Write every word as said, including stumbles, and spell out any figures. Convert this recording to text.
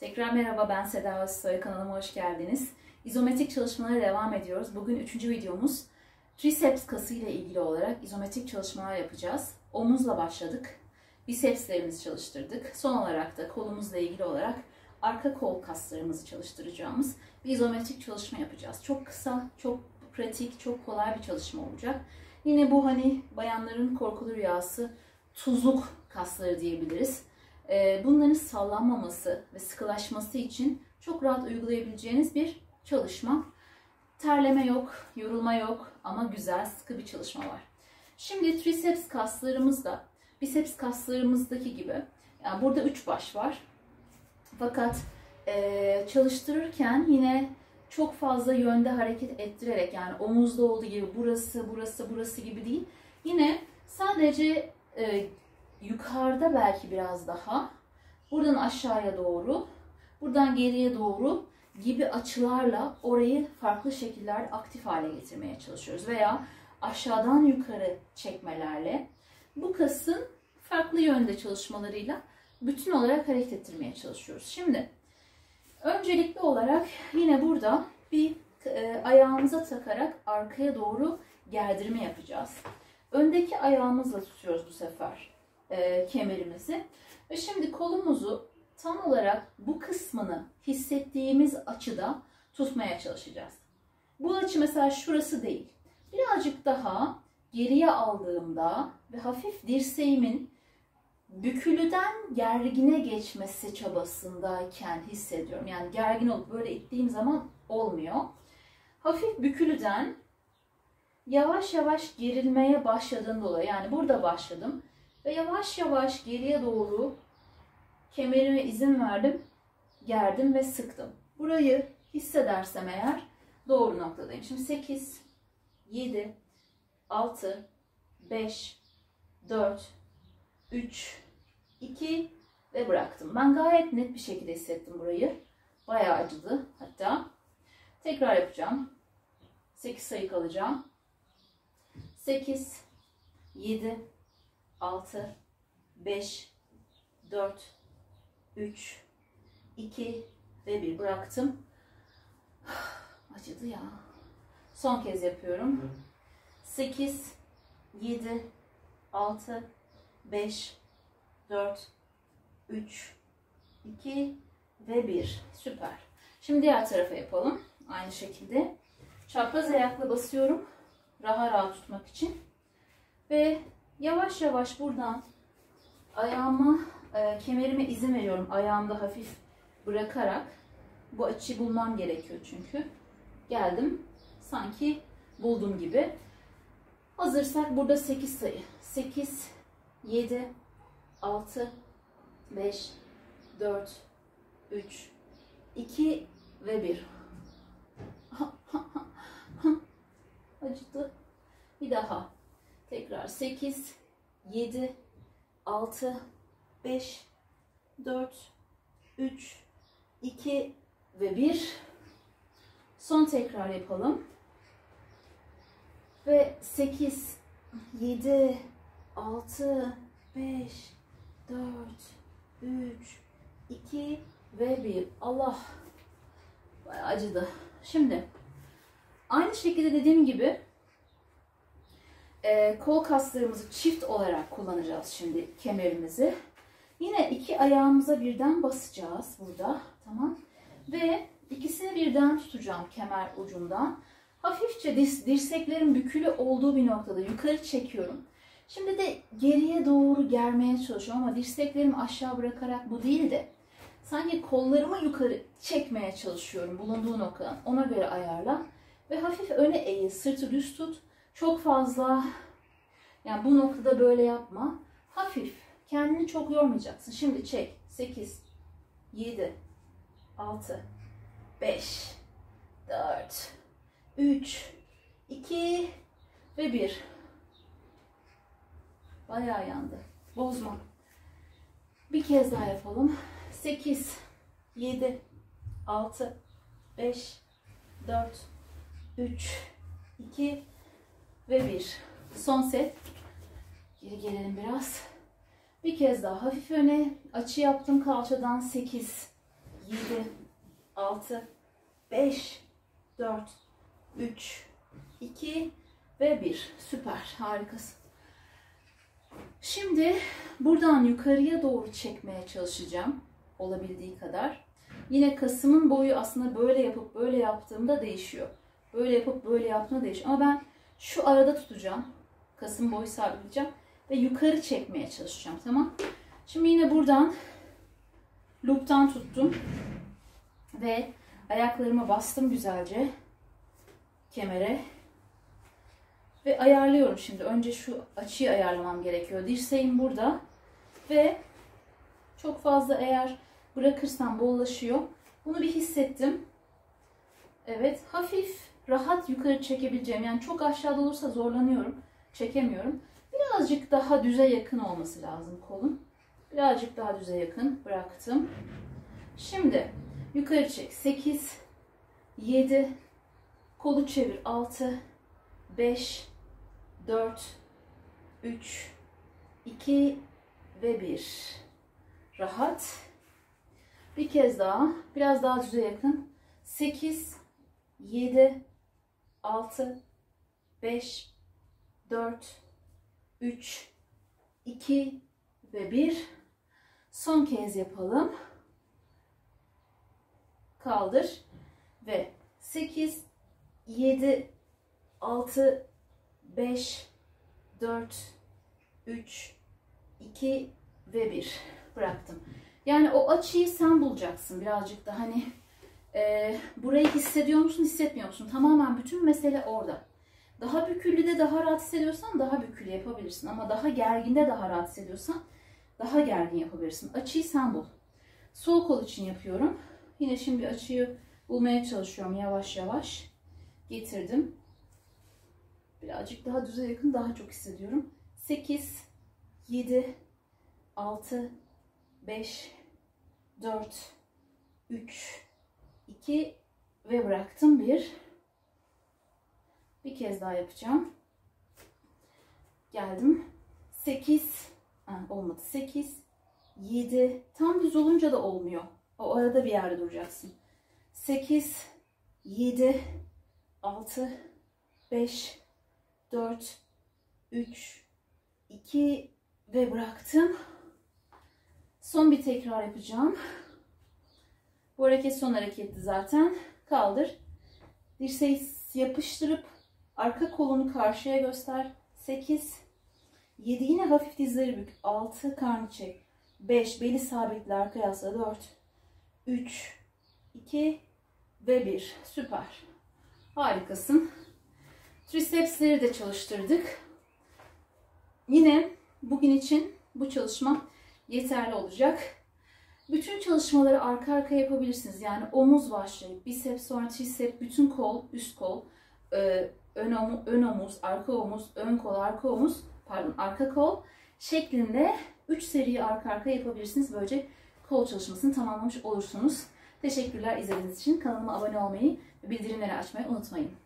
Tekrar merhaba, ben Seda Özsoy, kanalıma hoş geldiniz. İzometrik çalışmalara devam ediyoruz. Bugün üçüncü videomuz. Triceps kası ile ilgili olarak izometrik çalışmalar yapacağız. Omuzla başladık. Bisepslerimizi çalıştırdık. Son olarak da kolumuzla ilgili olarak arka kol kaslarımızı çalıştıracağımız bir izometrik çalışma yapacağız. Çok kısa, çok pratik, çok kolay bir çalışma olacak. Yine bu hani bayanların korkulu rüyası tuzluk kasları diyebiliriz. Bunların sallanmaması ve sıkılaşması için çok rahat uygulayabileceğiniz bir çalışma. Terleme yok, yorulma yok ama güzel, sıkı bir çalışma var. Şimdi triceps kaslarımızda, biceps kaslarımızdaki gibi, yani burada üç baş var. Fakat e, çalıştırırken yine çok fazla yönde hareket ettirerek, yani omuzda olduğu gibi burası, burası, burası gibi değil. Yine sadece e, yukarıda belki biraz daha, buradan aşağıya doğru, buradan geriye doğru gibi açılarla orayı farklı şekillerde aktif hale getirmeye çalışıyoruz. Veya aşağıdan yukarı çekmelerle bu kasın farklı yönde çalışmalarıyla bütün olarak hareket ettirmeye çalışıyoruz. Şimdi öncelikli olarak yine burada bir e, ayağımıza takarak arkaya doğru gerdirme yapacağız. Öndeki ayağımızla tutuyoruz bu sefer e, kemerimizi. Ve şimdi kolumuzu tam olarak bu kısmını hissettiğimiz açıda tutmaya çalışacağız. Bu açı mesela şurası değil. Birazcık daha geriye aldığımda ve hafif dirseğimin bükülüden gergine geçmesi çabasındayken hissediyorum. Yani gergin olup böyle ittiğim zaman olmuyor. Hafif bükülüden yavaş yavaş gerilmeye başladığım dolayı, yani burada başladım ve yavaş yavaş geriye doğru kemerime izin verdim, gerdim ve sıktım. Burayı hissedersem eğer doğru noktadayım. Şimdi sekiz, yedi, altı, beş, dört, üç, iki ve bıraktım. Ben gayet net bir şekilde hissettim burayı. Bayağı acıdı hatta. Tekrar yapacağım. sekiz sayı kalacağım. sekiz, yedi, altı, beş, dört, üç, iki ve bir bıraktım. Acıdı ya. Son kez yapıyorum. sekiz, yedi, altı, beş, dört, üç, iki ve bir. Süper. Şimdi diğer tarafa yapalım. Aynı şekilde. Çapraz ayakla basıyorum. Rahat rahat tutmak için. Ve yavaş yavaş buradan ayağıma, e, kemerime izin veriyorum. Ayağımda hafif bırakarak. Bu açıyı bulmam gerekiyor çünkü. Geldim. Sanki buldum gibi. Hazırsak burada sekiz sayı. sekiz, yedi, altı, beş, dört, üç, iki ve bir. Acıdı. Bir daha. Tekrar sekiz, yedi, altı, beş, dört, üç, iki ve bir. Son tekrar yapalım. Ve sekiz, yedi, altı, beş, dört, üç, iki ve bir. Allah, bayağı acıdı. Şimdi aynı şekilde dediğim gibi e, kol kaslarımızı çift olarak kullanacağız şimdi kemerimizi. Yine iki ayağımıza birden basacağız burada. Tamam. Ve ikisini birden tutacağım kemer ucundan. Hafifçe dirseklerin bükülü olduğu bir noktada yukarı çekiyorum. Şimdi de geriye doğru germeye çalışıyorum ama dirseklerimi aşağı bırakarak bu değil de sanki kollarımı yukarı çekmeye çalışıyorum bulunduğu noktadan. Ona göre ayarla ve hafif öne eğil, sırtı düz tut. Çok fazla, yani bu noktada böyle yapma. Hafif, kendini çok yormayacaksın. Şimdi çek. sekiz, yedi, altı, beş, dört, üç, iki ve bir. Bayağı yandı. Bozma. Bir kez daha yapalım. sekiz, yedi, altı, beş, dört, üç, iki ve bir. Son set. Geri gelelim biraz. Bir kez daha hafif öne açı yaptım kalçadan. sekiz, yedi, altı, beş, dört, üç, iki ve bir. Süper, harikasın. Şimdi buradan yukarıya doğru çekmeye çalışacağım olabildiği kadar. Yine kasımın boyu aslında böyle yapıp böyle yaptığımda değişiyor. Böyle yapıp böyle yaptığımda değişiyor. Ama ben şu arada tutacağım. Kasım boyu sabitleyeceğim ve yukarı çekmeye çalışacağım. Tamam. Şimdi yine buradan loop'tan tuttum ve ayaklarıma bastım güzelce kemere ve ayarlıyorum şimdi. Önce şu açıyı ayarlamam gerekiyor. Dirseğim burada ve çok fazla eğer bırakırsam bollaşıyor. Bunu bir hissettim. Evet, hafif rahat yukarı çekebileceğim. Yani çok aşağıda olursa zorlanıyorum. Çekemiyorum. Birazcık daha düze yakın olması lazım kolum. Birazcık daha düze yakın bıraktım. Şimdi yukarı çek. sekiz, yedi, kolu çevir. altı, beş, dört, üç, iki ve bir. Rahat. Bir kez daha. Biraz daha düze yakın. sekiz, yedi, altı, beş, dört, üç, iki ve bir. Son kez yapalım. Kaldır ve sekiz, yedi, altı, beş, dört, üç, iki ve bir. Bıraktım. Yani o açıyı sen bulacaksın birazcık da hani e, burayı hissediyor musun, hissetmiyor musun? Tamamen bütün mesele orada. Daha büküllü de daha rahat hissediyorsan daha bükülü yapabilirsin. Ama daha gerginde daha rahat hissediyorsan daha gergin yapabilirsin. Açıyı sen bul. Sol kol için yapıyorum. Yine şimdi açıyı bulmaya çalışıyorum yavaş yavaş. Getirdim. Birazcık daha düze yakın daha çok hissediyorum. sekiz, yedi, altı, beş, dört, üç, iki ve bıraktım bir. Bir kez daha yapacağım. Geldim. sekiz, olmadı. sekiz, yedi, tam düz olunca da olmuyor. O arada bir yerde duracaksın. sekiz, yedi, altı, beş, dört, üç, iki ve bıraktım. Son bir tekrar yapacağım. Bu hareket son hareketti zaten. Kaldır. Dirseği yapıştırıp arka kolunu karşıya göster. sekiz, yedi, yine hafif dizleri bük. altı, karnı çek. beş, beli sabitle arka yasla. dört, üç, iki ve bir. Süper. Harikasın. Tricepsleri de çalıştırdık. Yine bugün için bu çalışma yeterli olacak. Bütün çalışmaları arka arkaya yapabilirsiniz. Yani omuz başlayıp biceps, sonra triceps, bütün kol, üst kol, ön omuz, ön omuz, arka omuz, ön kol, arka omuz, pardon, arka kol şeklinde üç seriyi arka arkaya yapabilirsiniz. Böylece kol çalışmasını tamamlamış olursunuz. Teşekkürler izlediğiniz için. Kanalıma abone olmayı ve bildirimleri açmayı unutmayın.